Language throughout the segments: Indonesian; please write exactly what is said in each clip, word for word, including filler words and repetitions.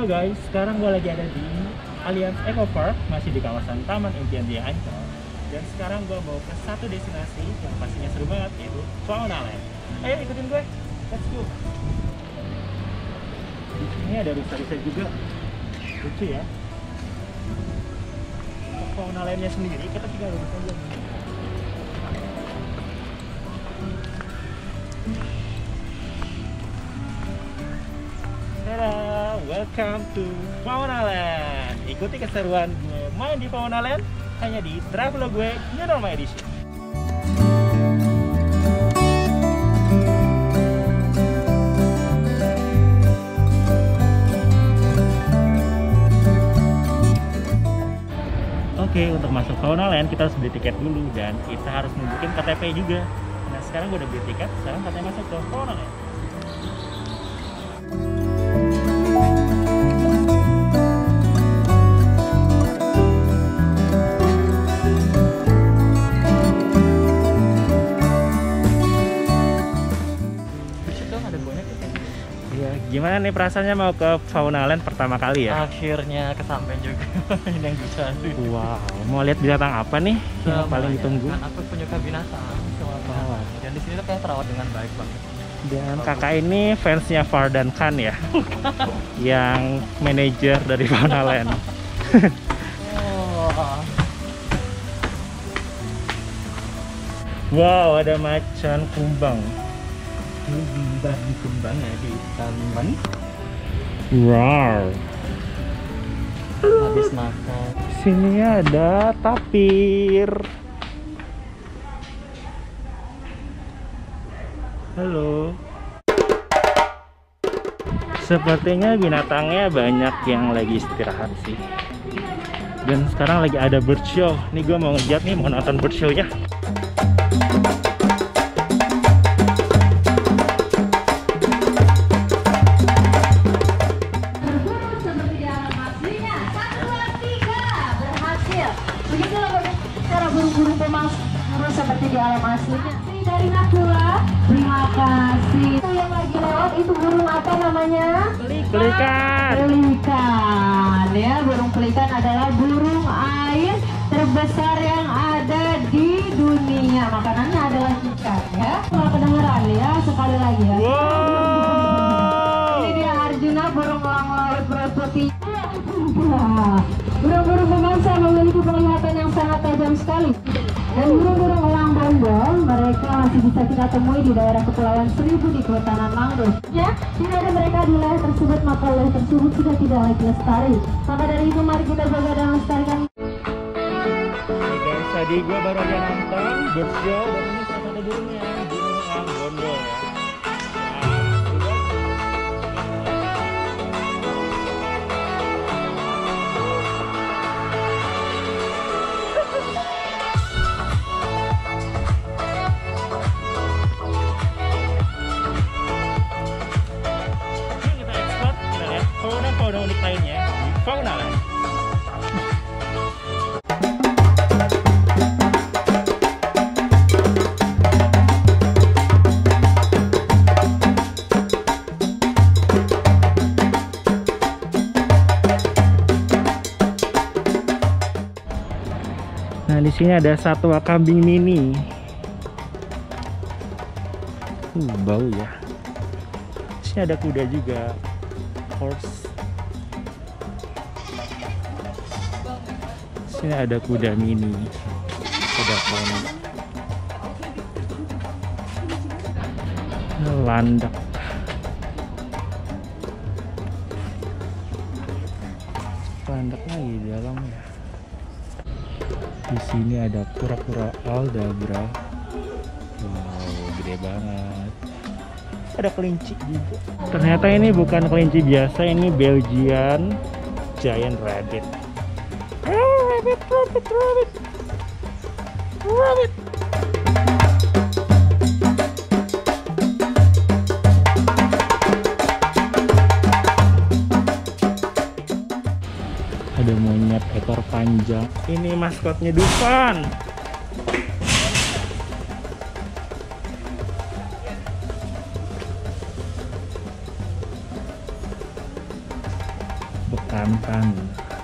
Halo guys, sekarang gue lagi ada di Allianz Eco Park, masih di kawasan Taman Impian Jaya Ancol. Dan sekarang gue mau ke satu destinasi yang pastinya seru banget, yaitu Faunaland. Ayo ikutin gue, let's go. Di sini ada rusa-rusa juga, lucu ya. Untuk Faunalandnya sendiri kita tinggal lurus aja. Tada, welcome to Faunaland. Ikuti keseruan gue main di Faunaland hanya di Travelog gue New Normal Edition. Oke, untuk masuk Faunaland kita harus beli tiket dulu dan kita harus nunjukin K T P juga. Nah, sekarang gue udah beli tiket, sekarang katanya masuk ke Faunaland. Gimana nih perasaannya mau ke Faunaland pertama kali ya? Akhirnya kesampean juga. Ini yang bisa. Wow, mau lihat binatang apa nih yang paling ditunggu? Kan aku penyuka binatang, oh. Dan di sini tuh kayak terawat dengan baik banget. Dan kakak ini fansnya Fardan Khan ya, yang manajer dari Faunaland. Oh. Wow, ada macan kumbang. Kumbang kumbang ya di taman. Wow. Habis makan. Sini ada tapir. Halo. Sepertinya binatangnya banyak yang lagi istirahat sih. Dan sekarang lagi ada bird show. Nih gue mau ngejat nih, mau nonton bird show-nya. Burung-burung pemas seperti di alam aslinya. Dari Nakula, terima kasih. Itu yang lagi lewat itu burung apa namanya? Pelikan. Pelikan ya, burung pelikan adalah burung air terbesar yang ada di dunia. Makanannya adalah ikan ya. Kalau kedengeran ya, sekali lagi ya. Wow. Ini dia Arjuna, burung elang laut berputih. Burung-burung pemangsa memiliki penglihatan yang sangat tajam sekali. Dan burung-burung elang bondol mereka masih bisa kita temui di daerah Kepulauan Seribu di Kehutanan Mangrove. Ya, tidak ada mereka di wilayah tersebut, maka wilayah tersebut sudah tidak lagi lestari. Maka dari itu mari kita jaga dan lestarikan. Oke guys, tadi gue baru aja nonton bird show dan ini salah satu burungnya, burung elang bondol ya. Fauna unik lainnya di Faunaland. Nah, di sini ada satwa kambing mini. Uh, bau ya. Di sini ada kuda juga. Horse. Sini ada kuda mini, kuda poni, landak. Landak lagi di dalam ya. Di sini ada kura-kura aldabra. Wow, gede banget. Ada kelinci juga. Ternyata ini bukan kelinci biasa, ini Belgian giant rabbit. Rabbit, rabbit, rabbit, rabbit. Ada monyet ekor panjang. Ini maskotnya Dufan. Rantang.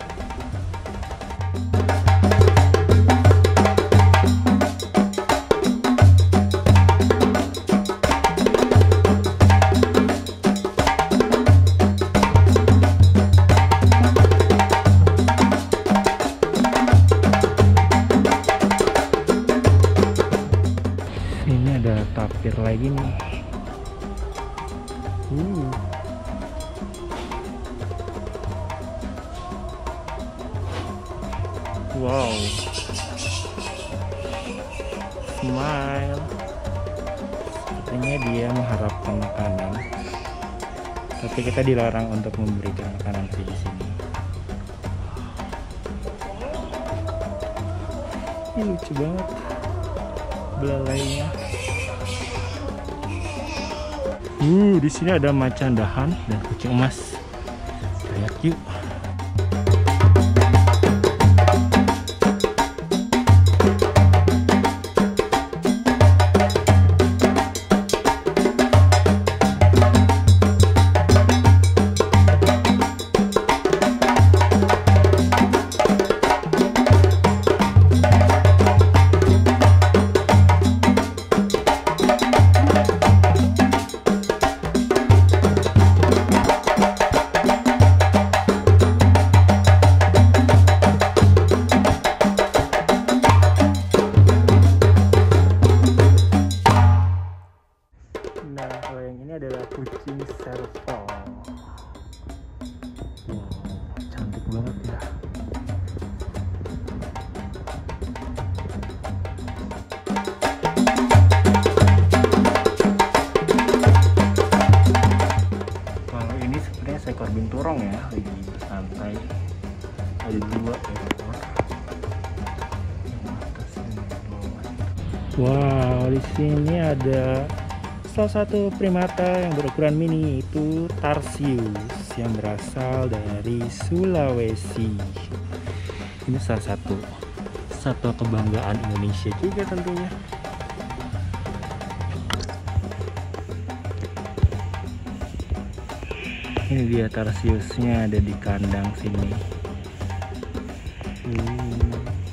Ini ada tapir lagi nih. Uh. Wow. Smile. Sepertinya dia mengharapkan makanan. Tapi kita dilarang untuk memberikan makanan sih di sini. Ini lucu banget belalainya. Uh, di sini ada macan dahan dan kucing emas. Lihat yuk. Nah, kalau yang ini adalah kucing serval. Wow, cantik banget ya. Kalau ini sebenarnya seekor binturong ya, lagi santai. Ada dua ekor. Wow, di sini ada salah satu primata yang berukuran mini, yaitu Tarsius yang berasal dari Sulawesi. Ini salah satu satwa kebanggaan Indonesia juga tentunya. Ini dia Tarsiusnya ada di kandang sini. Hmm.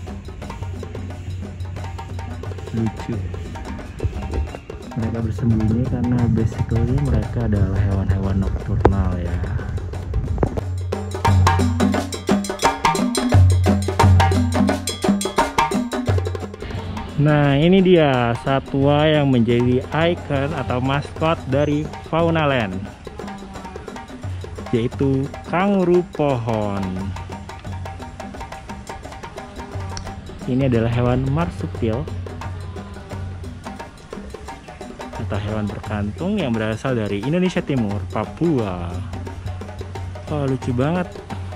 Lucu. Mereka bersembunyi karena basically mereka adalah hewan-hewan nokturnal ya. Nah, ini dia satwa yang menjadi ikon atau maskot dari Faunaland, yaitu kanguru pohon. Ini adalah hewan marsupil atau hewan berkantung yang berasal dari Indonesia Timur, Papua. Oh, lucu banget.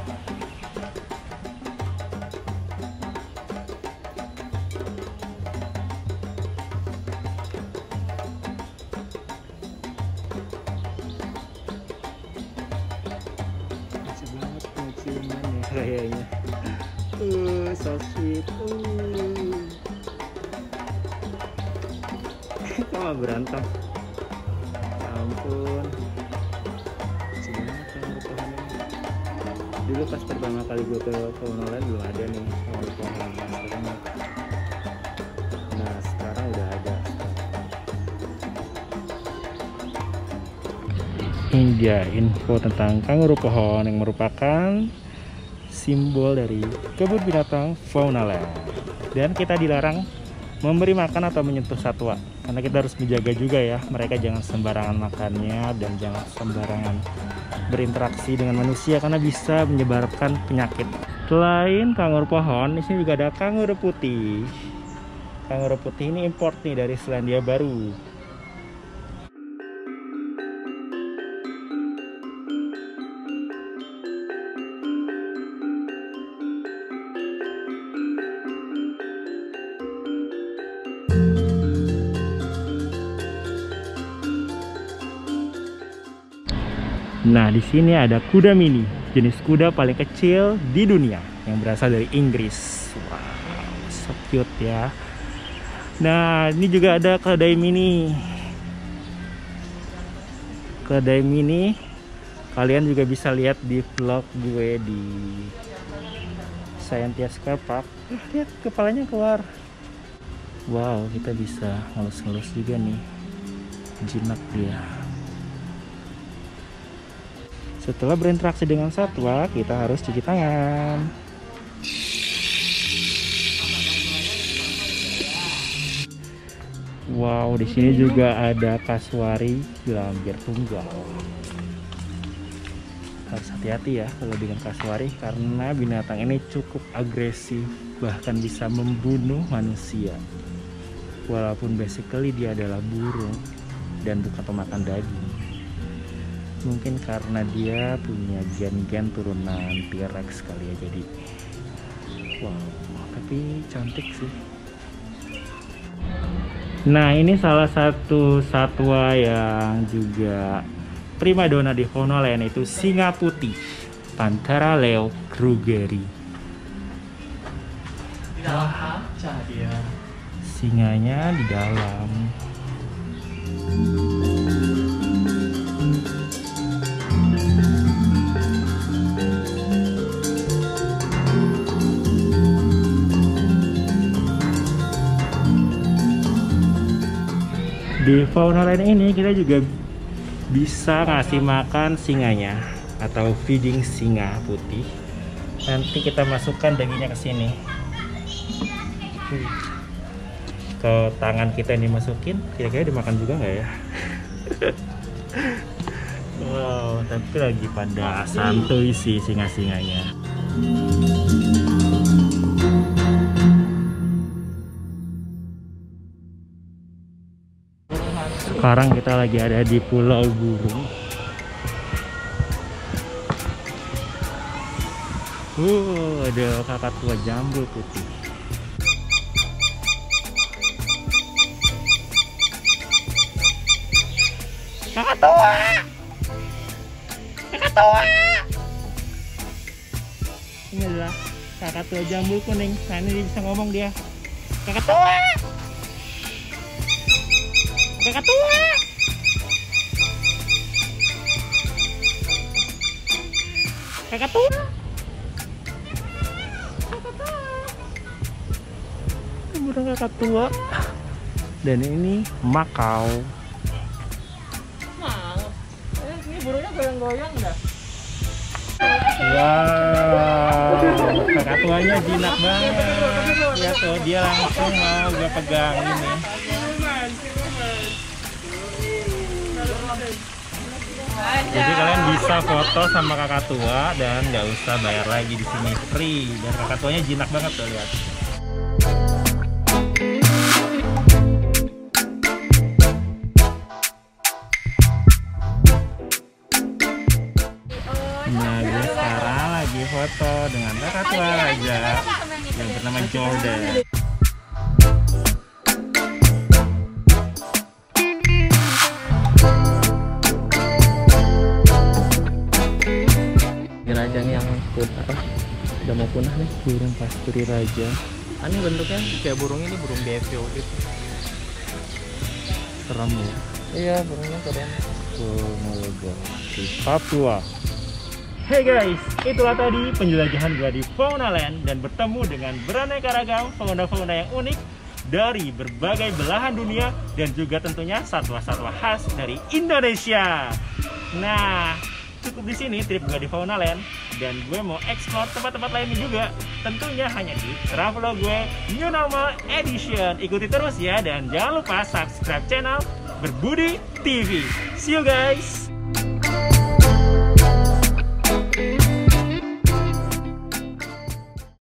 Lucu banget ciumannya kayaknya. Uh, so sweet. Uh. Sama berantem. Ampun. Dulu pas pertama kali gue ke Faunaland belum ada nih kanguru pohon. Nah, sekarang udah ada. Ini dia info tentang kanguru pohon yang merupakan simbol dari kebun binatang Faunaland. Dan kita dilarang memberi makan atau menyentuh satwa, karena kita harus menjaga juga ya, mereka jangan sembarangan makannya dan jangan sembarangan berinteraksi dengan manusia karena bisa menyebarkan penyakit. Selain kanguru pohon, di sini juga ada kanguru putih. Kanguru putih ini import nih dari Selandia Baru. Nah, di sini ada kuda mini, jenis kuda paling kecil di dunia yang berasal dari Inggris. Wow, so cute ya. Nah, ini juga ada keledai mini. Keledai mini Kalian juga bisa lihat di vlog gue di Scientific Park. Ah, lihat kepalanya keluar. Wow, kita bisa ngelus-ngelus juga nih. Jinak dia. Setelah berinteraksi dengan satwa, kita harus cuci tangan. Wow, di sini juga ada kasuari gelambir tunggal. Harus hati-hati ya kalau dengan kasuari karena binatang ini cukup agresif, bahkan bisa membunuh manusia. Walaupun basically dia adalah burung dan bukan pemakan daging. Mungkin karena dia punya gen-gen turunan T-Rex kali ya, jadi wow, tapi cantik sih. Nah, ini salah satu satwa yang juga primadona di Faunaland, yaitu singa putih, Panthera leo krugeri. Di dalam kaca dia. Singanya di dalam. Di Faunaland ini kita juga bisa ngasih makan singanya atau feeding singa putih. Nanti kita masukkan dagingnya ke sini. Ke tangan kita yang dimasukin, kira-kira dimakan juga nggak ya? Wow, tapi lagi pada santuy sih singa-singanya. Sekarang kita lagi ada di Pulau Burung. Uh, ada kakatua jambul putih. Kakatua! Kakatua! Ini adalah kakatua jambul kuning. Nah, ini bisa ngomong dia. Kakatua! Kakatua! Kakatua! Ini burung kakatua. Dan ini makau. Nah, eh, ini burungnya goyang-goyang dah. Wow, kakatuanya jinak banget. Ya tuh, dia langsung mau gue pegang ini. Jadi kalian bisa foto sama kakatua dan nggak usah bayar lagi di sini, free. Dan kakatuanya jinak banget tuh, lihat. Nah, gue sekarang lagi foto dengan kakatua raja yang bernama Jordan. Raja nih yang punah, apa? Udah mau punah nih. Burung pasturi raja. Ini bentuknya kayak burung ini, burung bevio gitu. Serem ya. Iya, burungnya keren. Komodo di Papua. Hey guys, itulah tadi penjelajahan gua di Faunaland dan bertemu dengan beraneka ragam fauna-fauna yang unik dari berbagai belahan dunia dan juga tentunya satwa-satwa khas dari Indonesia. Nah, cukup di sini trip gue di Faunaland dan gue mau explore tempat-tempat lainnya juga, tentunya hanya di travel gue New Normal Edition. Ikuti terus ya dan jangan lupa subscribe channel Berbudi T V. See you guys.